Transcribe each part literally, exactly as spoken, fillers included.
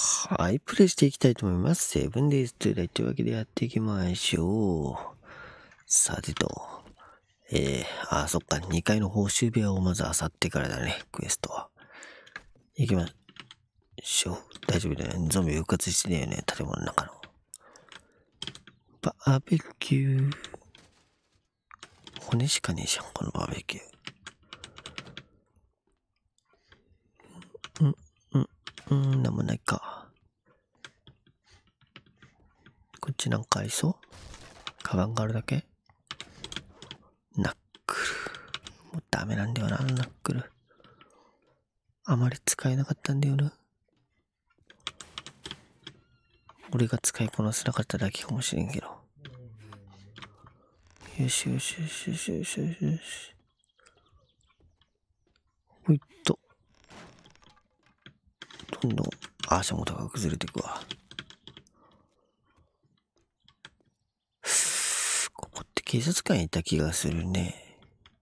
はい、プレイしていきたいと思います。セブンデイズトゥーライというわけでやっていきましょう。さてと、えー、あ、そっか、にかいの報酬部屋をまず漁ってからだね、クエストは。行きましょう。大丈夫だよね。ゾンビ復活してねえよね、建物の中の。バーベキュー。骨しかねえじゃん、このバーベキュー。ん、うん、うん、なんもないか。こっちなんかありそう？カバンがあるだけ？ナックル。もうダメなんだよな、ナックル。あまり使えなかったんだよな。俺が使いこなせなかっただけかもしれんけど。よしよしよしよしよしよしよし。ほいっと。どんどん足元が崩れていくわ。ここって警察官いた気がするね。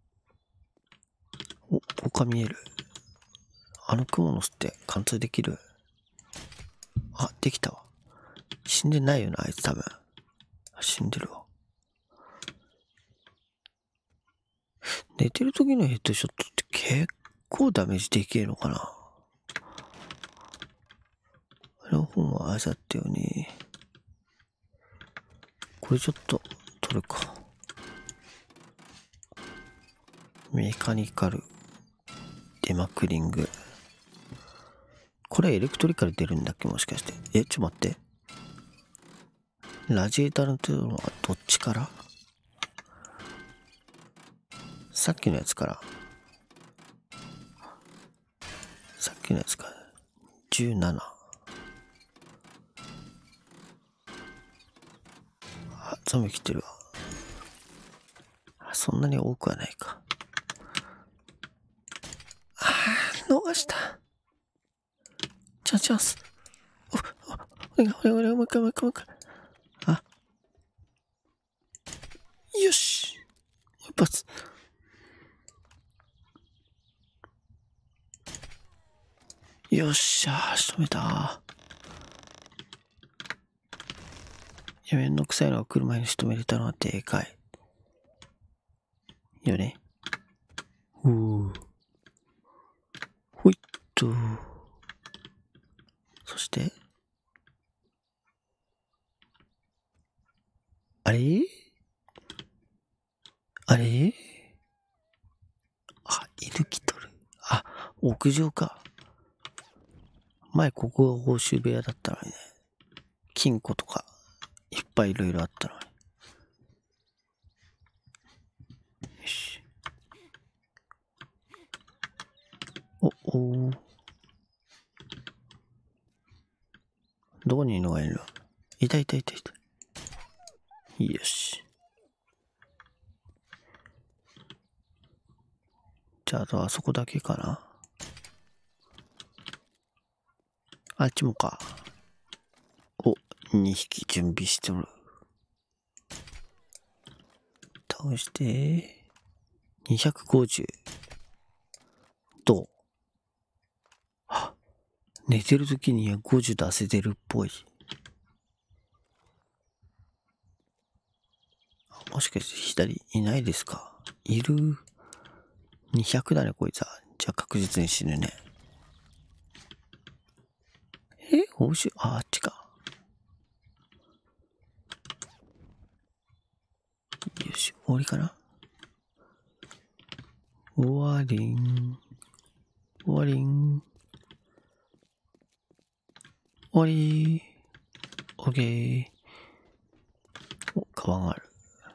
お、他見える。あの蜘蛛の巣って貫通できる？あ、できたわ。死んでないよな、あいつ多分。死んでるわ。寝てる時のヘッドショットって結構ダメージできるのかな？あの方もあざったよね。これちょっと取るか。メカニカルデマクリング。これエレクトリカル出るんだっけ、もしかして。え、ちょっと待って。ラジエーターのというのはどっちから？さっきのやつから。さっきのやつから。じゅうなな。あ、ゾンビ来てるわ。そんなに多くはないか。あー、逃した。チャンスチャンス。お、お、お願いお願いお願い、もう一回もう一回もう一回。あ。よし。もう一発。よっしゃー、仕留めた。いや、めんどくさいのが来る前に仕留めれたのはでかい。よね。うー。ほいっと。そして、あれあれあ、犬来とる。あ、屋上か。前ここが報酬部屋だったのにね。金庫とか、いっぱいいろいろあったのに。よし。お、おー。どこにいるのがいるの？いたいたいたいた。よし。じゃあ、あとあそこだけかな。あっちもか。お、にひき準備しておる。倒して、にひゃくごじゅう。どう？は、寝てるときにひゃくごじゅう出せてるっぽい。もしかして左いないですか？いる？にひゃくだね、こいつは。じゃあ確実に死ぬね。え？報酬？あ、あっちか。よし、終わりかな？終わりん。終わりん。終わりー。オッケー。お、カバンある。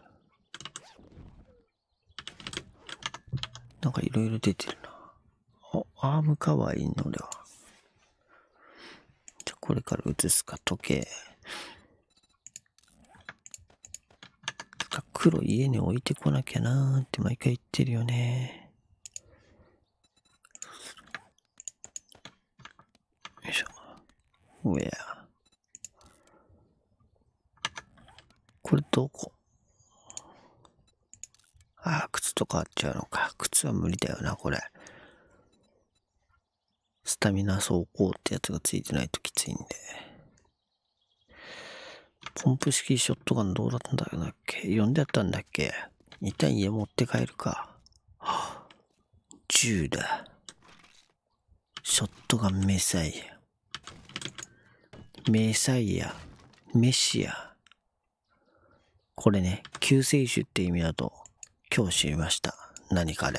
なんかいろいろ出てるな。お、アームカバーいいのでは。じゃ、これから移すか、時計。黒家に置いてこなきゃなーって毎回言ってるよね。よいしょ。ウェア。これどこ？ああ、靴とかあっちゃうのか。靴は無理だよな、これ。スタミナ走行ってやつがついてないときついんで。ポンプ式ショットガンどうだったんだっけ？呼んであったんだっけ？一旦家持って帰るか。はぁ、銃だ。ショットガンメサイア。メサイア。メシア。これね、救世主って意味だと今日知りました。何かで。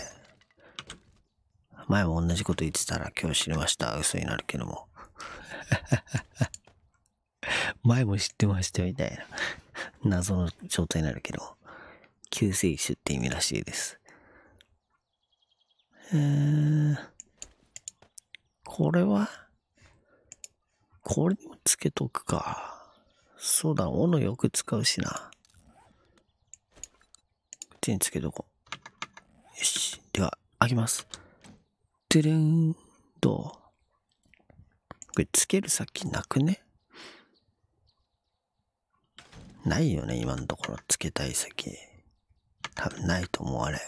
前も同じこと言ってたら今日知りました。嘘になるけども。前も知ってましたみたいな謎の状態になるけど、救世主って意味らしいです。えー、これはこれにもつけとくか。そうだ、斧よく使うしな。こっちにつけとこう。よし。では、開けます。てれん。どう？これつける先なくね？ないよね、今のところつけたい先。多分ないと思われ。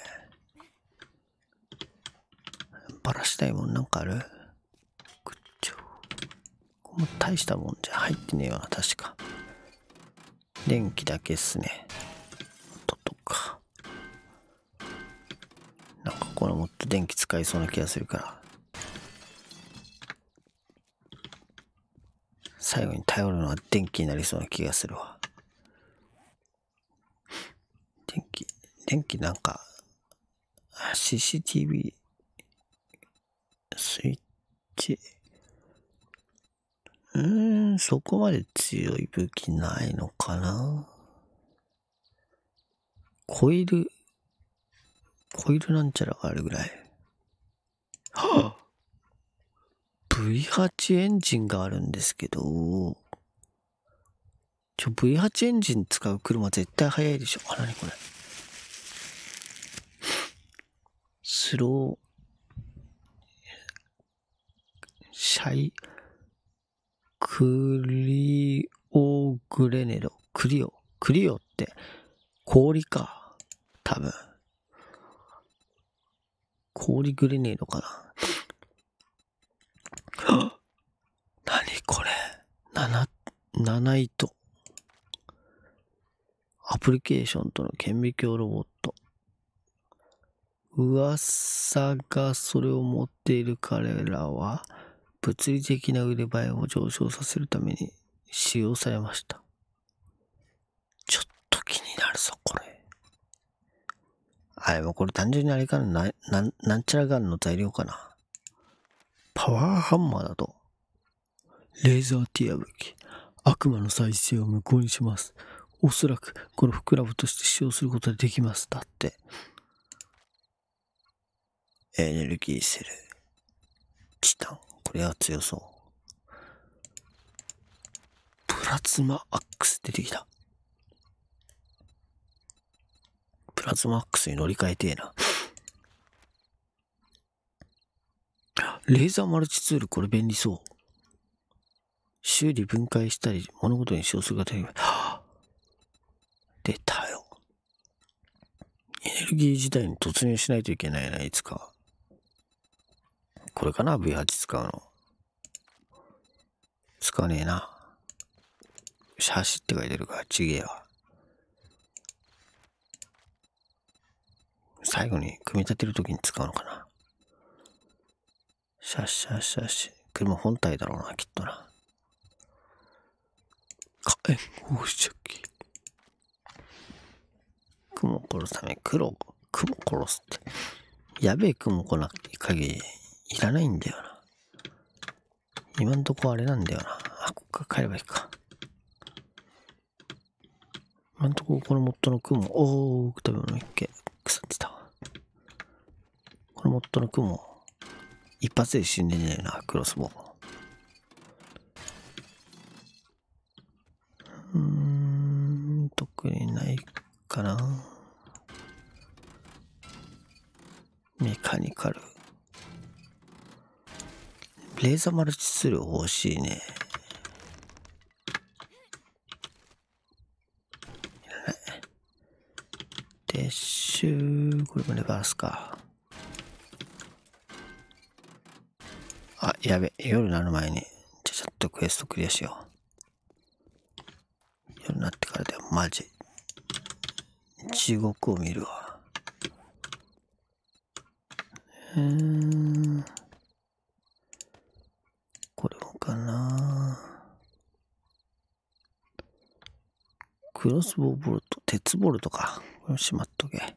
バラしたいもんなんかある？くっちょ。これも大したもんじゃ入ってねえよな、確か。電気だけっすね。ととか。なんかこれもっと電気使いそうな気がするから。最後に頼るのは電気になりそうな気がするわ。電気、電気なんか、シーシーティーブイ、スイッチ。うーん、そこまで強い武器ないのかな。コイル、コイルなんちゃらがあるぐらい。はぁ、ブイはち エンジンがあるんですけど、ちょ、ブイはち エンジン使う車絶対速いでしょ。あ、なにこれ。スロー、シャイ、クリオグレネロ。クリオ。クリオって氷か。多分。氷グレネードかな。なにこれ。七、七糸。アプリケーションとの顕微鏡ロボット。噂がそれを持っている彼らは、物理的な腕前を上昇させるために使用されました。ちょっと気になるぞ、これ。あ、でもこれ単純にあれかな、な、な、なんちゃらガンの材料かな。パワーハンマーだと。レーザーティア武器。悪魔の再生を無効にします。おそらくこのフクラブとして使用することができます。だって。エネルギーセル。チタン。これは強そう。プラズマアックス出てきた。プラズマアックスに乗り換えてえな。レーザーマルチツール、これ便利そう。修理分解したり、物事に使用することができる。はぁ、出たよ。エネルギー時代に突入しないといけないな、いつか。これかな ?ブイはち 使うの。使わねえな。走って書いてるから、ちげえわ。最後に組み立てるときに使うのかな。シャッシャッシャッシ。車本体だろうな、きっとな。火炎放射器。雲を殺すため、黒、雲殺すって。やべえ雲来ない限り、いらないんだよな。今んとこあれなんだよな。あ、こっから帰ればいいか。今んとここのモッドの雲、おー、食べ物一軒、腐ってたわ。このモッドの雲、一発で死んでねえな、クロスボウ。うーん、特にないかな。メカニカル。レーザーマルチツール欲しいね。いらない。デッシュ、これもレバースか。 あ、やべ、夜になる前に、ちゃちゃっとクエストクリアしよう。夜になってからでマジ。地獄を見るわ。うーん。これもかな。クロスボウボルト、鉄ボルトか。これしまっとけ。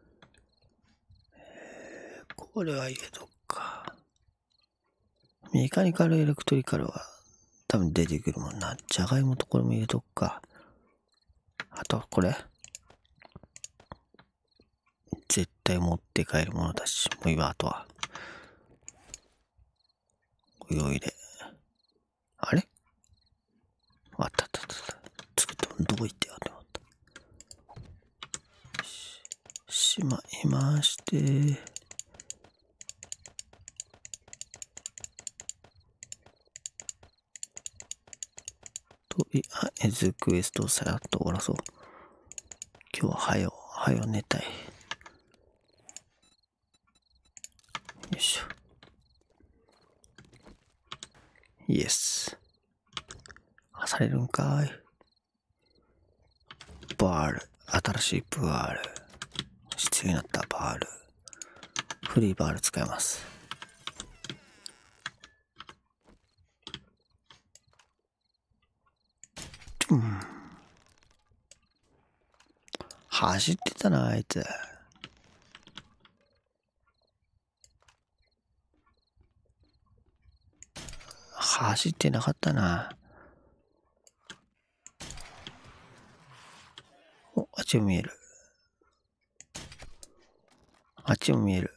えー、これは入れとくか。メカニカルエレクトリカルは多分出てくるもんな。じゃがいもとこれも入れとくか。あとこれ。絶対持って帰るものだし。もう今あとは。お湯を入れ。あれあったあったあった。作ったどこ行ってやって思った。し、しまいまして。とりあえずクエストをさらっと終わらそう。今日ははよ、はよ寝たい。よいしょ。イエス。あされるんかい。バール。新しいバール。必要になったバール。フリーバール使います。うん。走ってたな、あいつ。走ってなかったな。お、あっちも見える。あっちも見える。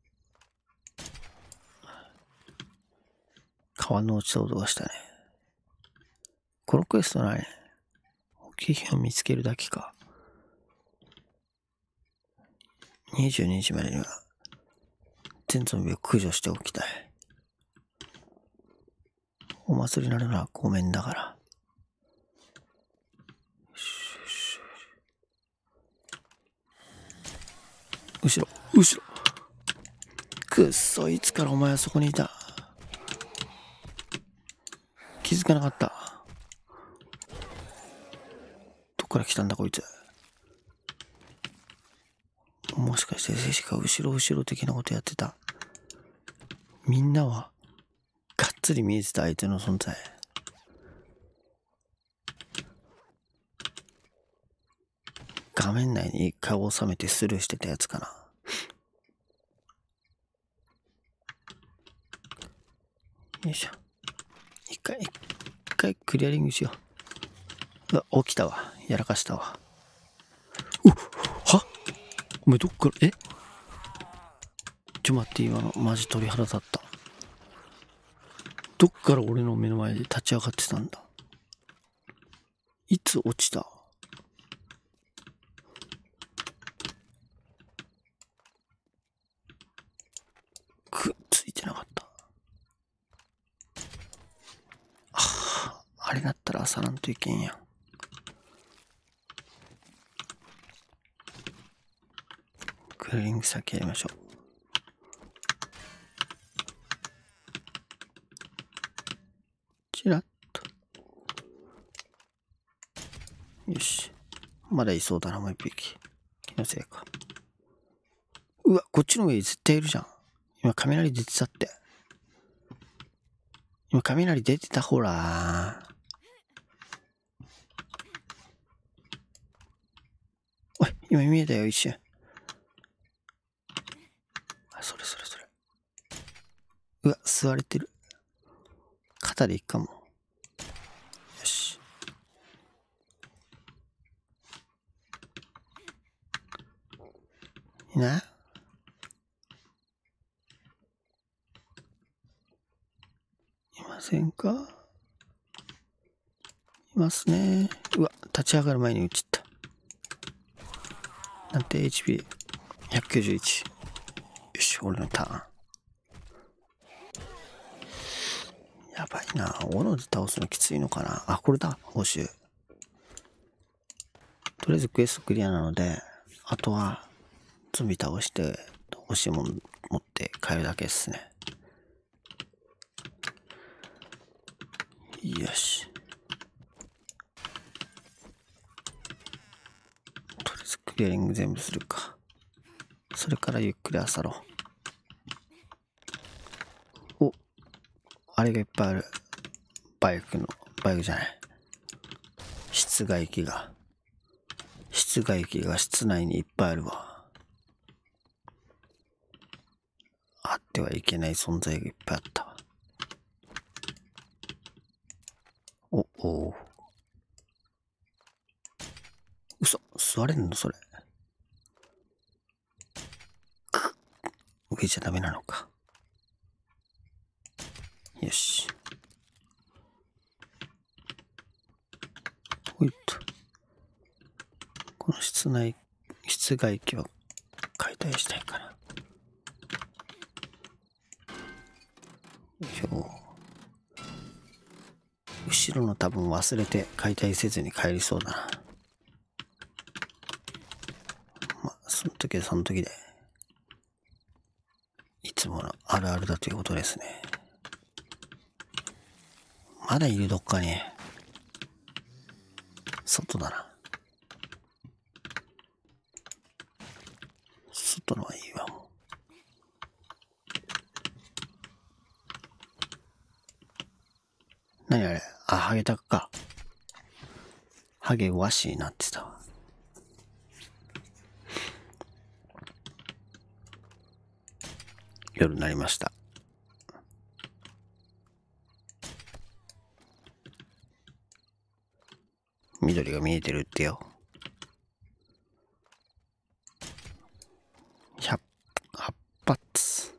川の落ちた音がしたね。このクエスト何？大きい日を見つけるだけか。にじゅうにじまでには全ゾンビを駆除しておきたい。お祭りになるのはごめんだから。後ろ、後ろ。くっそ、いつからお前はそこにいた。気づかなかった。どっから来たんだこいつ。もしかしてジェシカ後ろ後ろ的なことやってた。みんなはがっつり見えてた相手の存在。画面内に顔を収めてスルーしてたやつかな。よいしょ。一回一回クリアリングしよう。うわ、起きたわ。やらかしたわ。うっはお前どっからえちょ待って、今のマジ鳥肌立った。どっから俺の目の前で立ち上がってたんだ。いつ落ちた？くっついてなかった。ああ、あれだったら朝なんといけんやん。クリーリング先やりましょう。チラッと。よし。まだいそうだな、もう一匹。気のせいか。うわ、こっちの上に絶対いるじゃん。今、雷出てたって。今、雷出てた、ほら。おい、今見えたよ、一瞬。あ、それそれそれ。うわ、吸われてる。肩でいっかも。よし。いないいませんか？いますね。うわ、立ち上がる前に撃ちった。なんて エイチピーひゃくきゅうじゅういち。よし、俺のターン。やばいな。斧で倒すのきついのかな。あ、これだ。報酬。とりあえずクエストクリアなので、あとはゾンビ倒して欲しいもの持って帰るだけですね。 よし。とりあえずクリアリング全部するか。それからゆっくり漁ろう。お、あれがいっぱいある。バイクの、バイクじゃない。室外機が。室外機が室内にいっぱいあるわ。あってはいけない存在がいっぱいあったわ。お、お嘘、座れんのそれ。上じゃダメなのか。よし。ほいっと。この室内、室外機は解体したいかな。後ろの多分忘れて解体せずに帰りそうだな。まあ、その時はその時で、いつものあるあるだということですね。まだいるどっかに。外だな。外のはいいわ、もう。何あれ？あ、ハゲタクか。ハゲワシになってたわ。夜になりました。緑が見えてるってよ。ひゃくはっ発。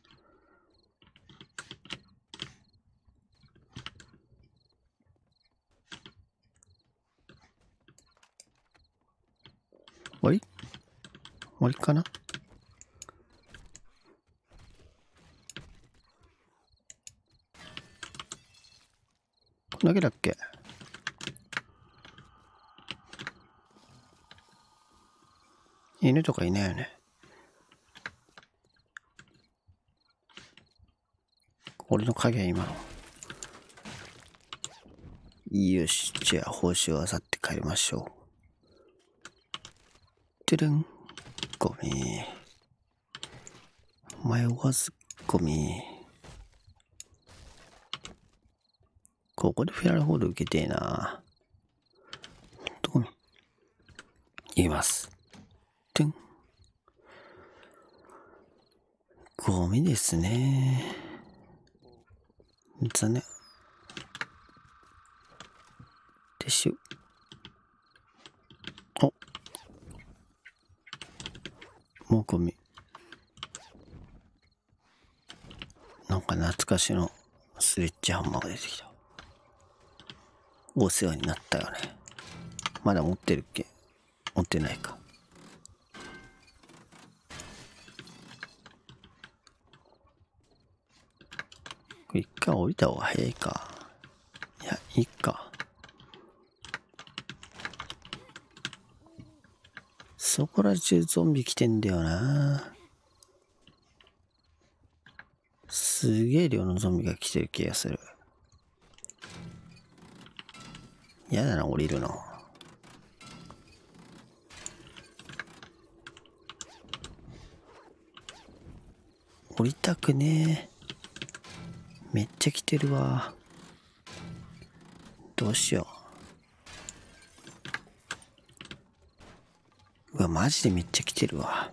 終わり？終わりかな？こんだけだっけ？犬とかいないよね。俺の影は今の。よし、じゃあ報酬を漁って帰りましょう。てるん。ゴミ。迷わずゴミ。ここでフェラルホール受けてえな。どこに言います。てん。ゴミですね。残念。撤収。お。もうゴミ。なんか懐かしのスレッジハンマーが出てきた。お世話になったよね。まだ持ってるっけ？持ってないか。一回降りた方が早いか。いや、いいか。そこら中ゾンビ来てんだよな。すげえ量のゾンビが来てる気がする。やだな、降りるの。降りたくねえ。めっちゃ来てるわ。どうしよう。うわ、マジでめっちゃ来てるわ。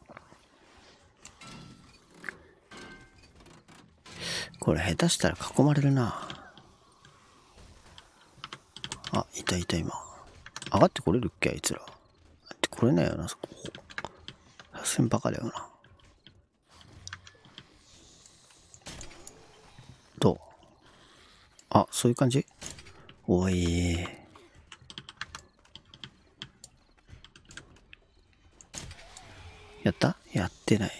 これ下手したら囲まれるな。あ、いたいた今。上がってこれるっけあいつら。上がってこれないよな、そこ。さすがにバカだよな。どう？あ、そういう感じ？おい。やった？やってない。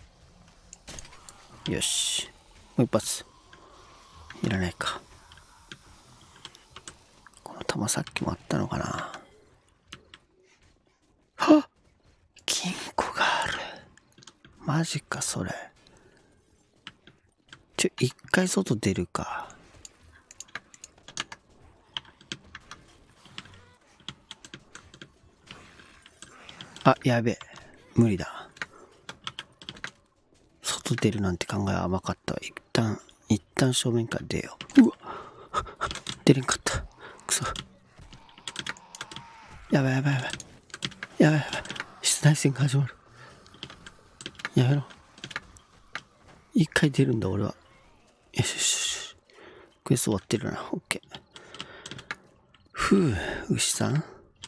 よし。もう一発。いらないか。この弾さっきもあったのかな。はっ！金庫がある。マジか、それ。ちょ、一回外出るか。 あ、やべえ。無理だ。外出るなんて考えは甘かったわ。一旦、一旦正面から出よう。うわ出れんかった。くそ。やばいやばいやばい。やばいやばい。室内戦が始まる。やめろ。一回出るんだ、俺は。よしよしよし。クエスト終わってるな。オッケー。ふう、牛さん。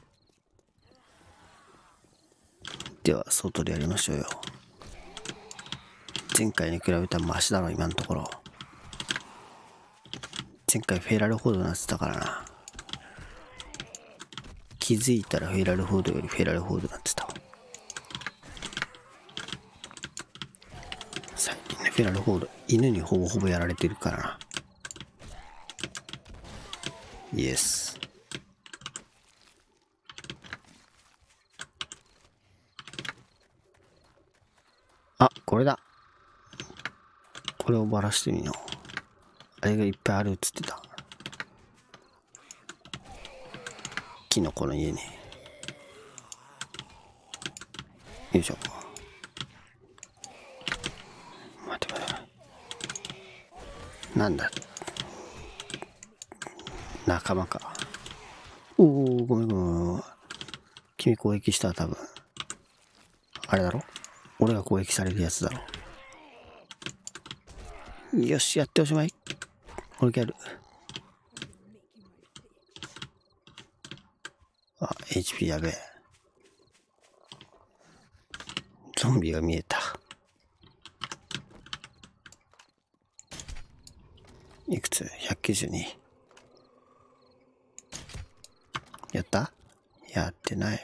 では、外でやりましょうよ。前回に比べたらマシだろ、今のところ。前回フェラルフォードになってたからな。気づいたらフェラルフォードよりフェラルフォードになってた。最近ね、フェラルフォード、犬にほぼほぼやられてるからな。イエス。あ、これだ。これをバラしてみよう。あれがいっぱいあるっつってた。キノコの家に。よいしょ。待て待て待て。なんだ。仲間か。おお、ごめんごめん。君攻撃したら多分。あれだろ？俺が攻撃されるやつだろ。よし、やっておしまい。俺ギャル。あ、エイチピー やべえ。ゾンビが見えた。いくつ ?ひゃくきゅうじゅうに。やった？やってない。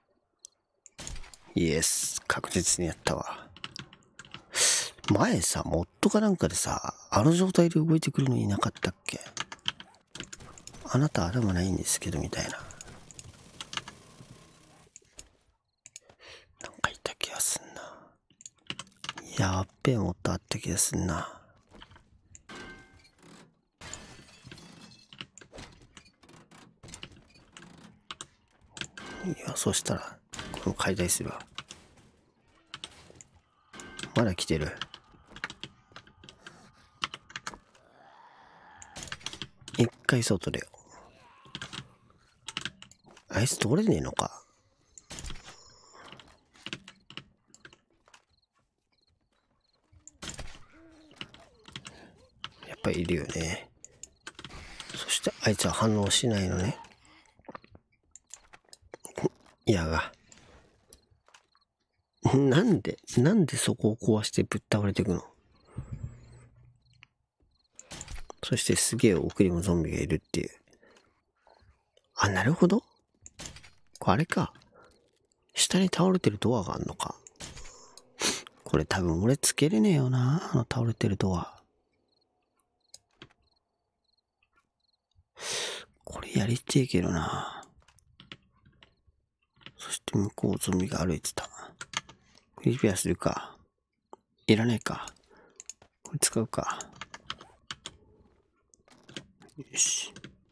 イエス。確実にやったわ。前さ、モッドかなんかでさ、あの状態で動いてくるのいなかったっけ？あなた頭ないんですけど、みたいな。なんかいた気がすんな。やっべえモッドあった気がすんな。いや、そしたら、これを解体するわ。まだ来てる。一回外出よう。あいつ通れねえのか。やっぱりいるよね。そしてあいつは反応しないのね。いやが。なんで、なんでそこを壊してぶっ倒れていくの？そしてすげえ奥にもゾンビがいるっていう。あ、なるほど。これあれか。下に倒れてるドアがあんのか。これ多分俺つけれねえよな。あの倒れてるドア。これやりてえけどな。そして向こうゾンビが歩いてた。リペアするか。いらねえか。これ使うか。よし。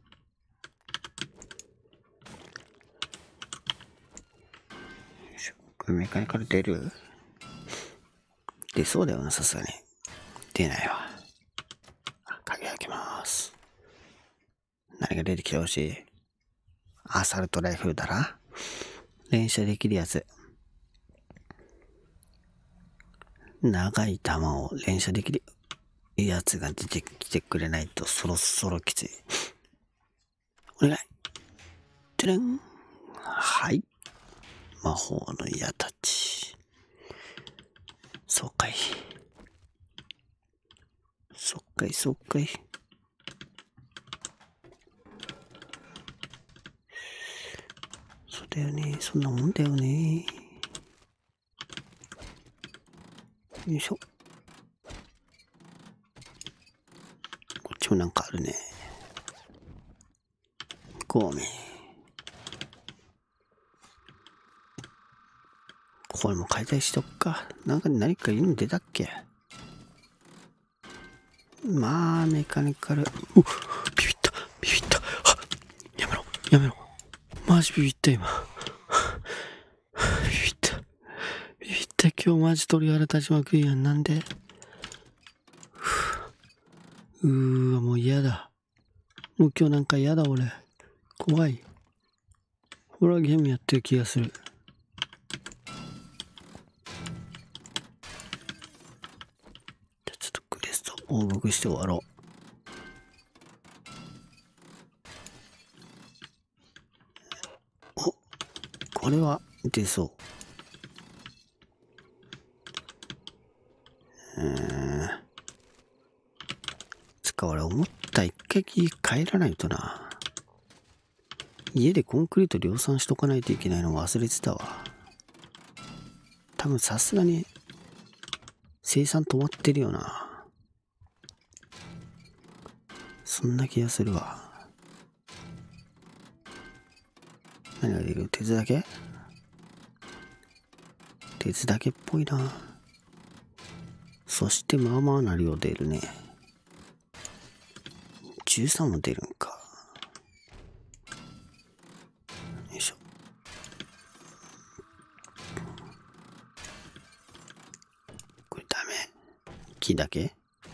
これメカニカル出る？出そうだよな、さすがに。出ないわ。鍵開けます。何が出てきてほしい？アサルトライフルだな。連射できるやつ。長い弾を連射できるやつが出てきてくれないとそろそろきつい。お願い。てれん。はい。魔法の矢たち。そうかい。そうかい、そうかい。そうだよね。そんなもんだよね。よいしょ。こっちもなんかあるね。ごめん。これも解体しとくか。なんか何かいいの出たっけ？まあ、メカニカル。お、ビビった、ビビった。はっ、やめろ、やめろ。マジビビった、今。ビビっ今日マジ鳥肌立ちまくりやん。なんでうーわ、もう嫌だ。もう今日なんか嫌だ俺。怖い。ホラーゲームやってる気がする。じゃあちょっとクエスト報告して終わろう。お、これは出そう。うーん。つか俺思った一回帰らないとな。家でコンクリート量産しとかないといけないの忘れてたわ。多分さすがに生産止まってるよな。そんな気がするわ。何が出る？鉄だけ？鉄だけっぽいな。そしてまあまあな量出るね。じゅうさんも出るんか。よいしょ。これダメ。木だけ？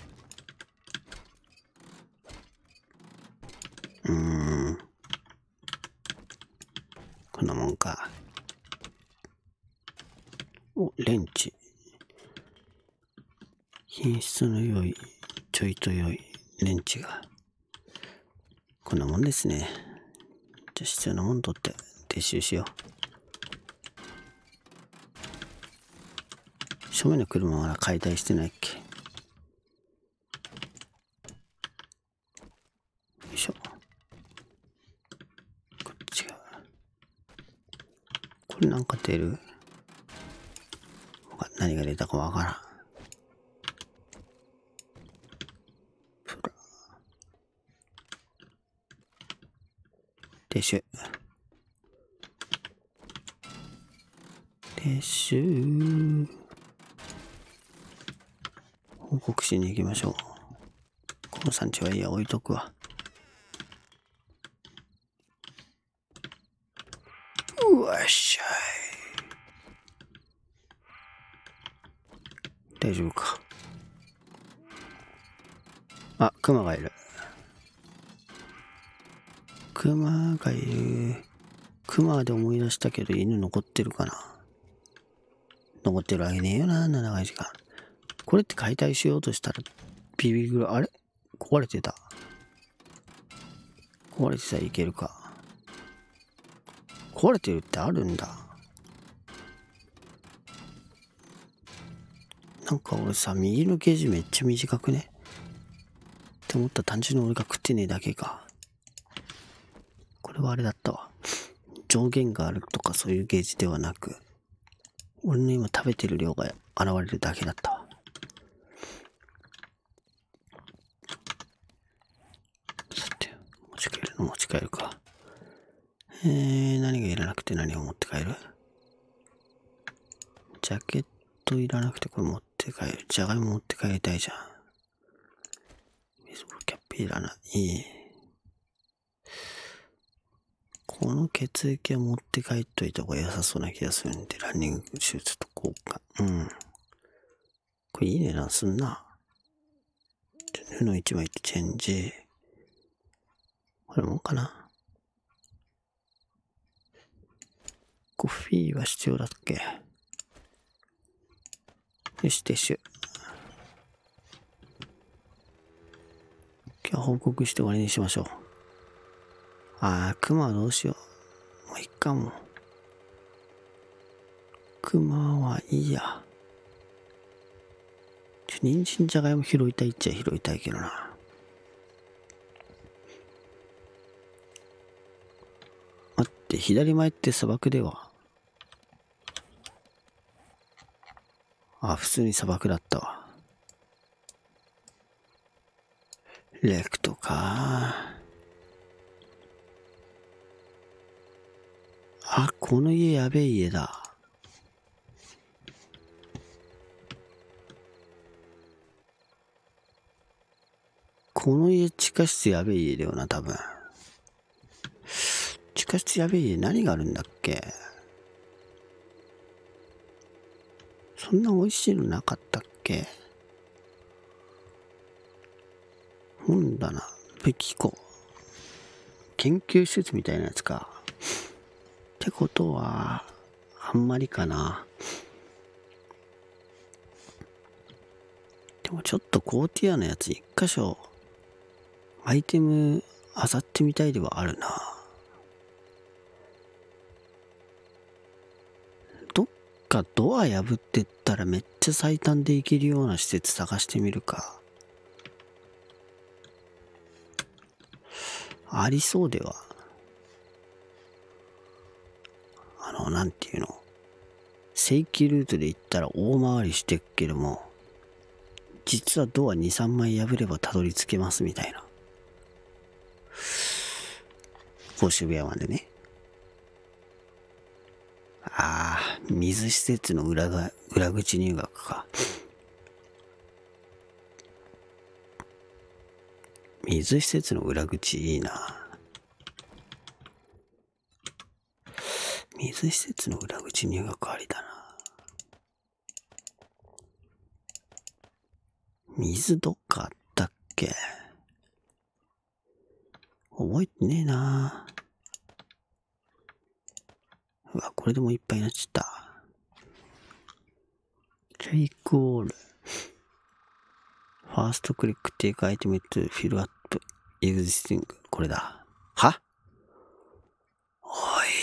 うーん。こんなもんか。お、レンチ。品質の良い、ちょいと良いレンチが。こんなもんですね。じゃあ必要なもん取って撤収しよう。正面の車はまだ解体してないっけ。よいしょ。こっちが。これなんか出る？何が出たかわからん。撤収。撤収。報告しに行きましょう。この産地はいいや、置いとくわ。うわっしゃい。大丈夫か。あ、クマがいる。クマがいる。クマで思い出したけど犬残ってるかな。残ってるわけねえよな、長い時間。これって解体しようとしたらビビるぐらい。あれ壊れてた。壊れてたらいけるか。壊れてるってあるんだ。なんか俺さ、右のゲージめっちゃ短くねって思った。単純に俺が食ってねえだけか。これはあれだったわ。上限があるとかそういうゲージではなく、俺の今食べてる量が現れるだけだったわ。さて、持ち帰るの持ち帰るか。えー、何がいらなくて何を持って帰る？ジャケットいらなくてこれ持って帰る。じゃがいも持って帰りたいじゃん。ベースボールキャップいらない。いい。この血液は持って帰っといた方が良さそうな気がするんで、ランニングシューズと交換。うん。これいい値段すんな。布一枚とチェンジ。これもんかな。コッヒーは必要だっけ？よし、撤収。今日は報告して終わりにしましょう。あー、クマはどうしよう。もういっかも。クマはいいや。ちょ、人参じゃがいも拾いたいっちゃ拾いたいけどな。待って、左前って砂漠では。あ、普通に砂漠だったわ。レクトか。あ、この家やべえ家だ。この家地下室やべえ家だよな、多分。地下室やべえ家何があるんだっけ？そそんな美味しいのなかったっけ？本棚、武器庫。研究施設みたいなやつか。ってことは、あんまりかな。でもちょっと高ティアのやつ一箇所、アイテム漁ってみたいではあるな。どっかドア破ってったらめっちゃ最短で行けるような施設探してみるか。ありそうでは。あの、なんていうの。正規ルートで行ったら大回りしてっけども、実はドアに、さんまい破ればたどり着けますみたいな。報酬部屋までね。ああ、水施設の裏が、裏口入学か。水施設の裏口いいな。水施設の裏口入学ありだな。水どっかあったっけ？覚えてねえな。うわ、これでもいっぱいになっちゃった。テイクオール。ファーストクリックテイクアイテムとフィルアップエグジスティング。これだ。は？おい。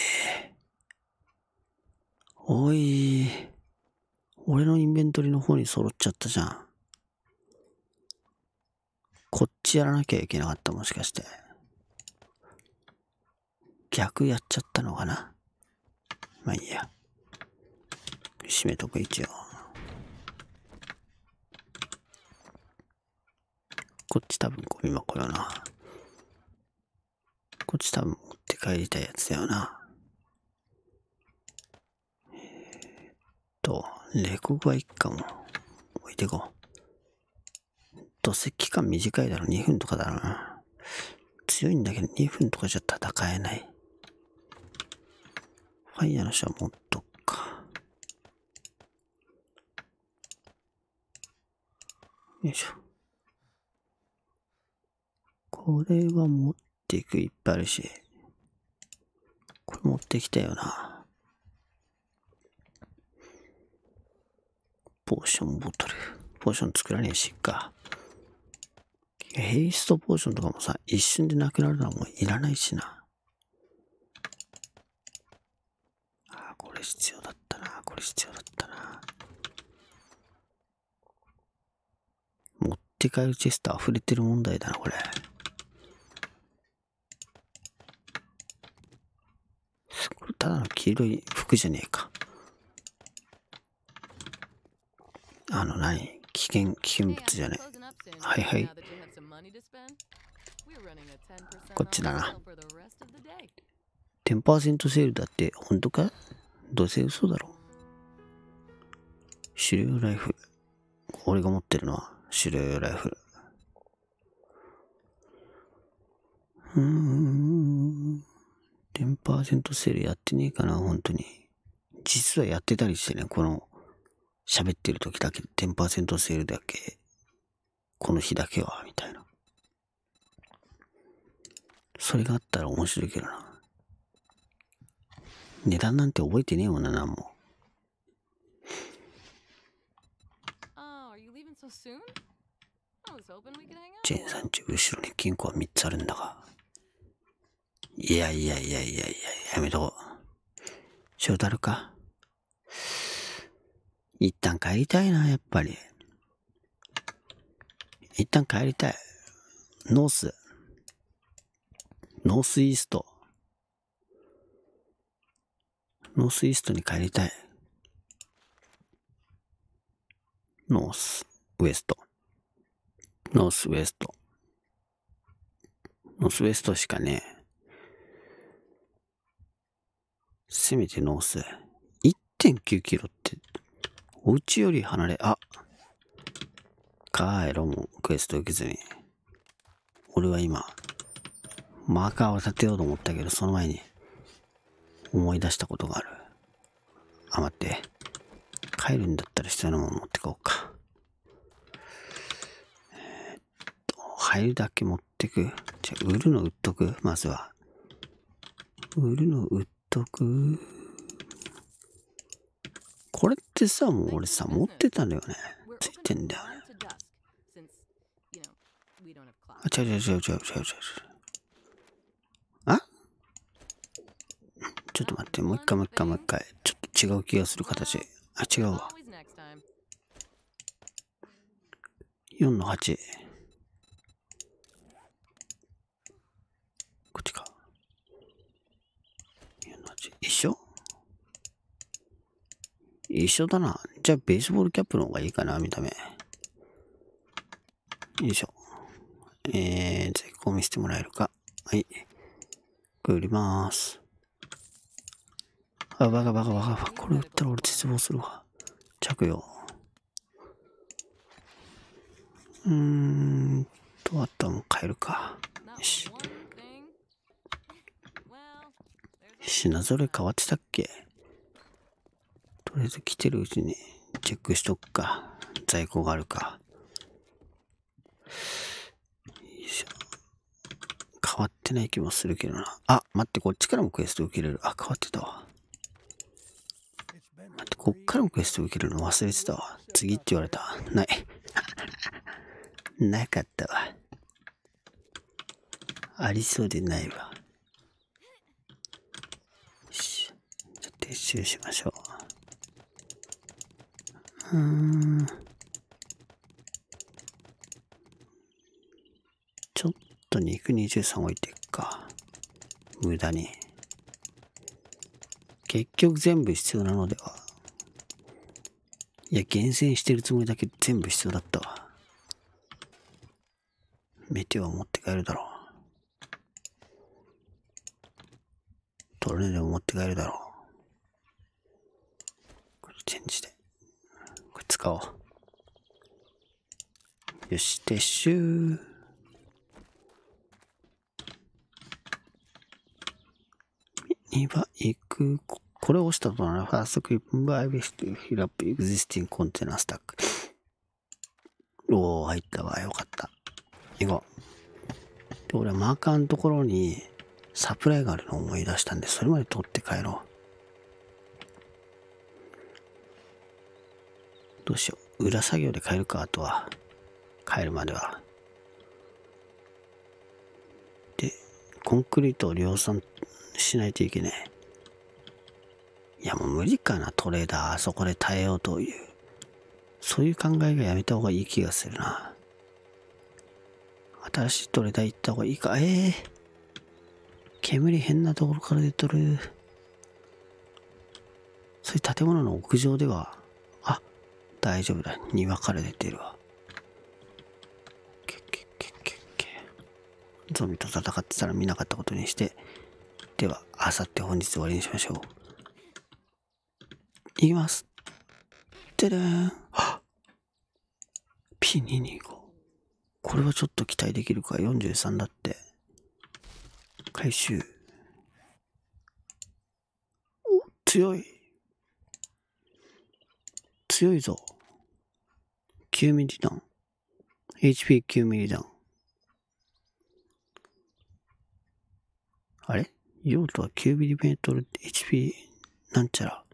おい。俺のインベントリの方に揃っちゃったじゃん。こっちやらなきゃいけなかった、もしかして。逆やっちゃったのかな。まあいいや。閉めとく、一応。こっち多分ゴミ箱よな。こっち多分持って帰りたいやつだよな。えー、っと、レコグはいっかも。置いてこう。と、石器間短いだろ。にふんとかだろうな。強いんだけどにふんとかじゃ戦えない。ファイヤーの人は持っとくか。よいしょ。これは持っていく、いっぱいあるし。これ持ってきたよな。ポーションボトル。ポーション作らねえしか。ヘイストポーションとかもさ、一瞬でなくなるのはもういらないしな。ああ、これ必要だったな。これ必要だったな。持って帰るチェスト溢れてる問題だな、これ。これただの黄色い服じゃねえか。あの、何？危険、危険物じゃねえ。はいはい。こっちだな。じゅっパーセント セールだって、本当か？どうせ嘘だろ。狩猟ライフル。俺が持ってるのは狩猟ライフル。うーん。じゅっパーセント セールやってねえかな、本当に。実はやってたりしてね、この、喋ってる時だけ じゅっパーセント セールだけ、この日だけは、みたいな。それがあったら面白いけどな。値段なんて覚えてねえもんな、なんも。ジェーンさんち後ろに金庫はみっつあるんだが。いやいやいやいやいや、やめとこう。翔太郎か。一旦帰りたいな、やっぱり。一旦帰りたい。ノース。ノースイースト。ノースイーストに帰りたい。ノースウエスト。ノースウエスト。ノースウエストしかねえ。せめてノース。いってんきゅうキロって、お家より離れ、あ、帰ろうもクエスト受けずに。俺は今、マーカーを立てようと思ったけど、その前に思い出したことがある。あ、待って。 帰るんだったら必要なもの持ってこうか。えー、っと、入るだけ持ってく。じゃあ、売るの売っとく。まずは。売るの売っとく。これってさ、もう俺さ、持ってたんだよね。ついてんだよね。あ、違う違う違う違う違う違う。あ？ちょっと待って、もう一回もう一回もう一回。ちょっと違う気がする形。あ、違うわ。よんのはち。こっちか。よんのはち。一緒？一緒だな。じゃあ、ベースボールキャップの方がいいかな、見た目。よいしょ。えー、在庫見せてもらえるか。はい。売りまーす。あ、バカバカバカバカ。これ売ったら俺絶望するわ。着用。うーんと、あとはもう変えるか。よし。品揃え変わってたっけ？とりあえず来てるうちにチェックしとくか。在庫があるか。よいしょ。変わってない気もするけどな。あ、待って、こっちからもクエスト受けれる。あ、変わってたわ。待って、こっからもクエスト受けるの忘れてたわ。次って言われた。ない。なかったわ。ありそうでないわ。よし。ちょっと撤収しましょう。うーん。ちょっと肉にじゅうさん置いていくか。無駄に。結局全部必要なのでは。いや、厳選してるつもりだけど全部必要だったわ。メテオは持って帰るだろう。トルネードも持って帰るだろう。これチェンジで。これ使おう。よし、撤収。にば行く。これを押したとなら、ファーストクリップバイビストフィラップエグジスティングコンテナスタック。おー、入ったわ。よかった。行こう。で、俺はマーカーのところにサプライがあるのを思い出したんで、それまで取って帰ろう。どうしよう。裏作業で帰るか、あとは。帰るまでは。で、コンクリートを量産しないといけない。いやもう無理かな、トレーダー。あそこで耐えようという。そういう考えがやめた方がいい気がするな。新しいトレーダー行った方がいいか。ええー、煙変なところから出とる。そういう建物の屋上では、あ、大丈夫だ。庭から出てるわ。けっけっけっけっけ。ゾンビと戦ってたら見なかったことにして。では、あさって本日終わりにしましょう。いきます。てれーん。はっ ピーにひゃくにじゅうご。これはちょっと期待できるか。よんじゅうさんだって。回収。お、強い。強いぞ。きゅうミリダウン。エイチピーきゅうミリダウン。あれ？用途はきゅうミリメートル エイチピー なんちゃら。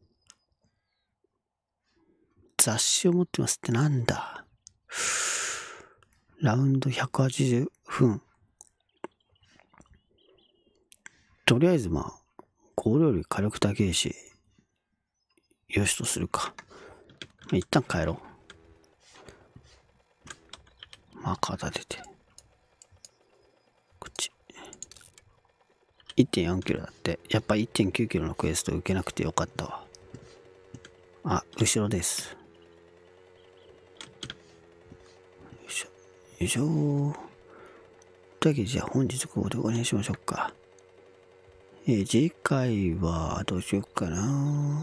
雑誌を持ってますってなんだ。ラウンドひゃくはちじゅうふん。とりあえずまあ、香料より火力高いし、よしとするか。一旦帰ろう。マーカー立てて。こっち。いってんよんキロだって。やっぱ いってんきゅうキロのクエスト受けなくてよかったわ。あ、後ろです。よいしょ。よいしょ。というわけで、じゃあ本日ここで終わりにしましょうか。えー、次回はどうしようかな。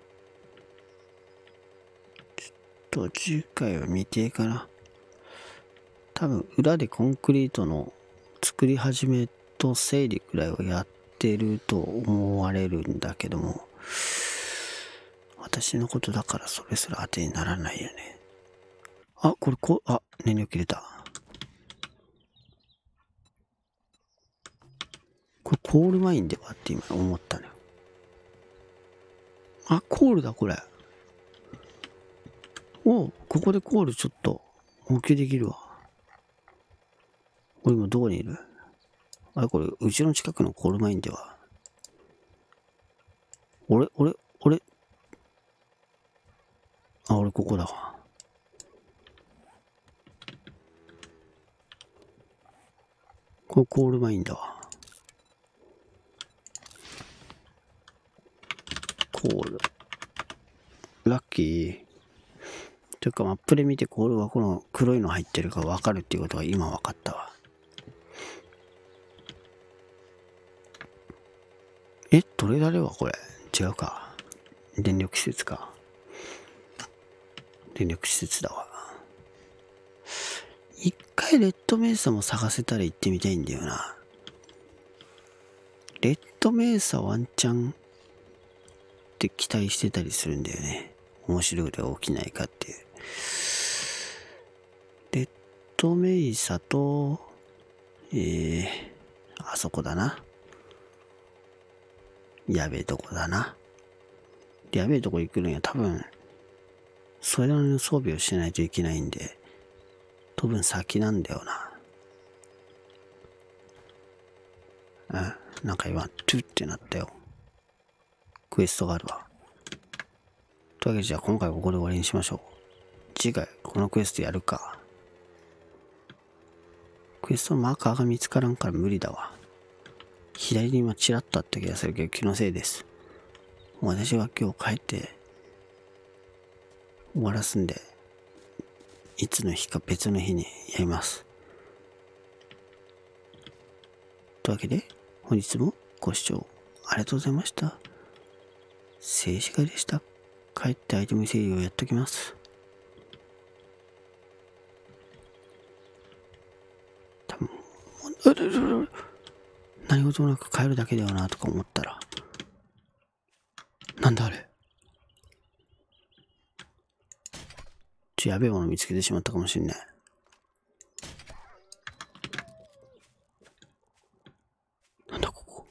ちょっと次回は未定かな。多分裏でコンクリートの作り始めと整理くらいはやってると思われるんだけども、 私のことだからそれすら当てにならないよね。あ、これこう、あ、燃料切れた。これコールマインではって今思ったのよ。あ、コールだこれ。お、ここでコールちょっと補給できるわ。俺今どこにいる？あれこれ、うちの近くのコールマインでは。俺、俺、俺。あ、俺ここだわ。これコールマインだわ。コール。ラッキー。というかマップで見てコールはこの黒いの入ってるか分かるっていうことが今分かったわ。え、トレーダーではこれ違うか。電力施設か。電力施設だわ。一回レッドメーサも探せたら行ってみたいんだよな。レッドメーサワンチャンって期待してたりするんだよね。面白いことが起きないかっていう。レッドメイサと、えー、あそこだな。やべえとこだな。やべえとこ行くのには多分、それなりの装備をしないといけないんで、多分先なんだよな。うん。なんか今、トゥってなったよ。クエストがあるわ。というわけでじゃあ今回ここで終わりにしましょう。次回、このクエストやるか。クエストのマーカーが見つからんから無理だわ。左に今チラッとあった気がするけど気のせいです。私は今日帰って終わらすんで、いつの日か別の日にやります。というわけで本日もご視聴ありがとうございました。静止画でした。帰ってアイテム整理をやっときます。多分何事もなく帰るだけだよなとか思ったら、なんだあれ。ちょ、やべえもの見つけてしまったかもしんない。なんだここ。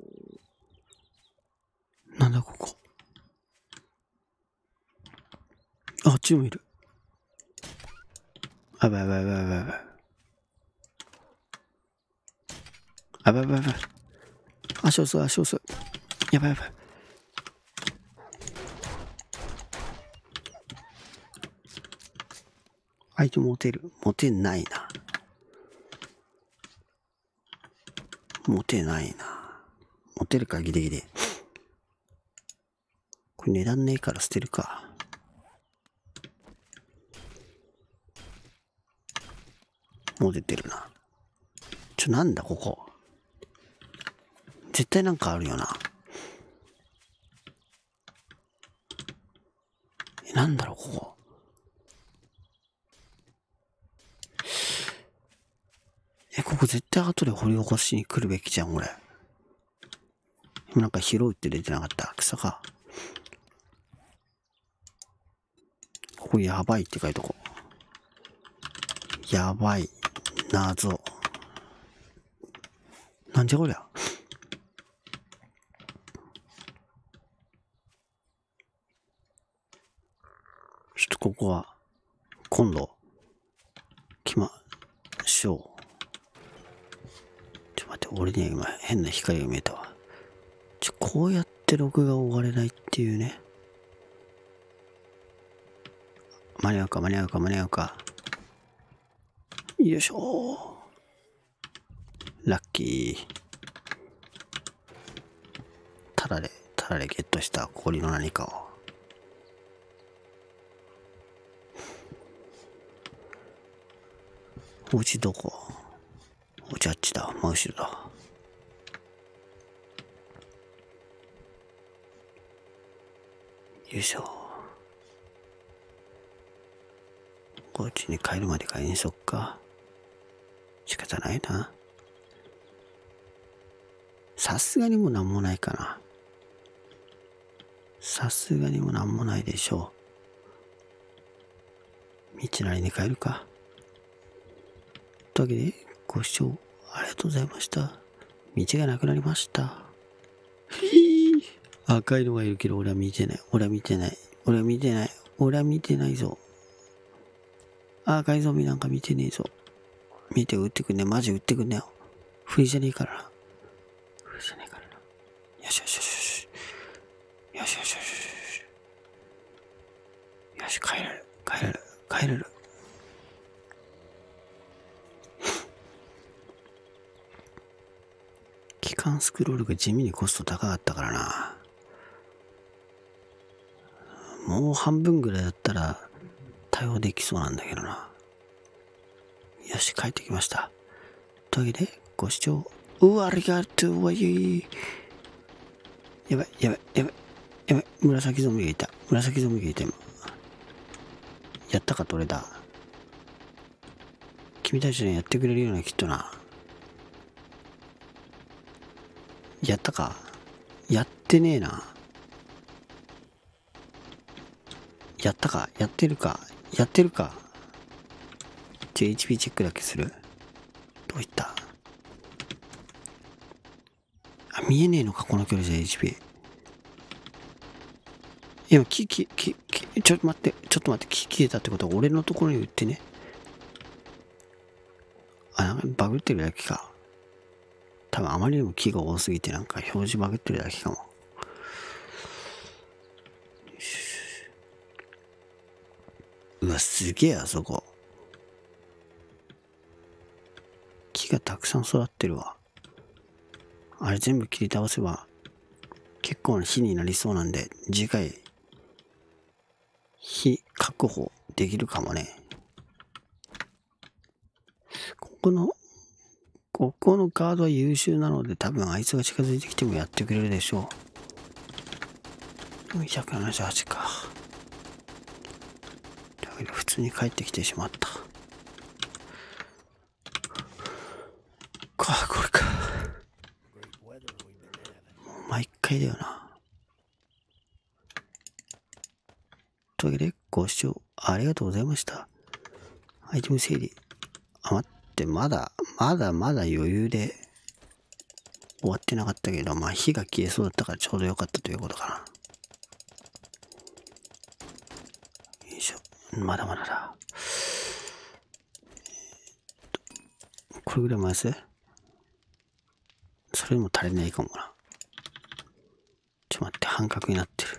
なんだここ。あ、あっちにもいる。あばいばいばいばいばい。あばいばいばい。足遅い足遅い。やばいやばい。アイテム持てる？持てないな。持てないな。持てるかギリギリ。これ値段ねえから捨てるか。もう出てるな。ちょ、なんだここ。絶対なんかあるよな。え、なんだろうここ。え、ここ絶対後で掘り起こしに来るべきじゃん、俺。今なんか拾うって出てなかった。草か。ここやばいって書いとこう。やばい。謎。なんじゃこりゃ。ちょっとここは、今度、来ましょう。ちょっと待って、俺には今変な光が見えたわ。ちょ、こうやって録画を終われないっていうね。間に合うか間に合うか間に合うか。よいしょー。ラッキー。タダで、タダでゲットした氷の何かを。お家どこ？お家あっちだ。真後ろだ。よいしょ。お家に帰るまで帰りにそっか。仕方ないな。さすがにもうなんもないかな。 さすがにもなんもないでしょう。道なりに帰るか。というわけで、ご視聴ありがとうございました。道がなくなりました。ひー。赤いのがいるけど、俺は見てない。俺は見てない。俺は見てない。俺は見てないぞ。赤いゾンビなんか見てねえぞ。見て、撃ってくんね。マジ撃ってくんねよ。不意じゃねえからな。不意じゃねえからな。よしよしよしよし。よしよしよしよし。よし、帰れる。帰れる。帰れる。機関スクロールが地味にコスト高かったからな。もう半分ぐらいだったら対応できそうなんだけどな。よし、帰ってきました。というわけで、ご視聴うわありがとうわい。やばい、やばい、やばい、やばい、紫ゾンビがいた。紫ゾンビがいた今。やったかと俺だ。君たちにやってくれるようなきっとな。やったか。やってねえな。やったか。やってるか。やってるか。じゃあ エイチピー チェックだけする。どういった。あ、見えねえのか、この距離じゃ エイチピー。今、き、き、き、き、ちょっと待って、ちょっと待って、き消えたってことは俺のところに売ってね。あ、なんかバグってるだけか。多分あまりにも木が多すぎてなんか表示バグってるだけかも。うわ、すげえあそこ。木がたくさん育ってるわ。あれ全部切り倒せば結構な火になりそうなんで、次回火確保できるかもね。ここのここのカードは優秀なので、多分あいつが近づいてきてもやってくれるでしょう。ひゃくななじゅうはちか。だけど普通に帰ってきてしまった。か、これか。もう毎回だよな。というわけで、ご視聴ありがとうございました。アイテム整理。あ、待って、まだ、まだまだ余裕で終わってなかったけど、まあ火が消えそうだったからちょうどよかったということかな。よいしょ。まだまだだ。これぐらい回す？それでも足りないかもな。ちょっと待って、半角になって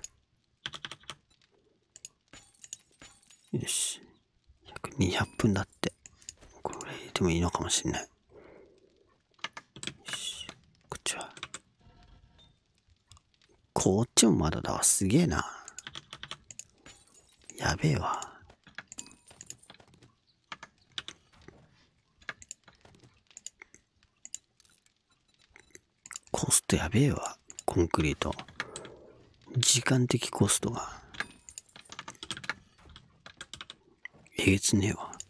る。よし。ひゃくにひゃっぷんだって。これぐらい入れてもいいのかもしれない。よし。こっちは。こっちもまだだわ。すげえな。やべえわ。コストやべえわ。コンクリート。時間的コストが。えげつねえわ。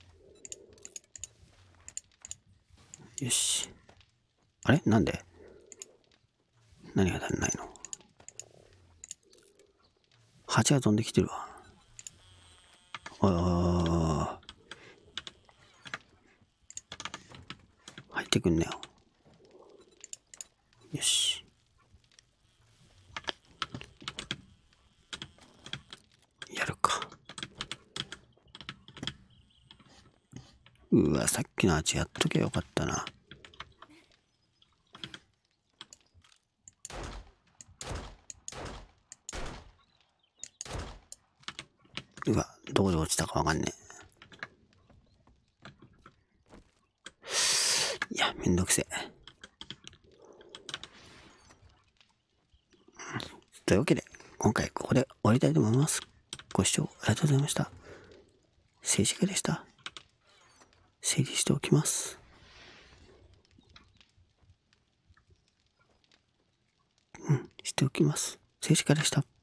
よし。あれなんで何が足りないの？蜂が飛んできてるわ。ああ。入ってくんなよ。よし。やるか。うわ、さっきの蜂やっとけばよかったな。うわ、どこで落ちたかわかんねえ。いや、めんどくせえ。というわけで、今回ここで終わりたいと思います。ご視聴ありがとうございました。政治家でした。整理しておきます。うん、しておきます。政治家でした。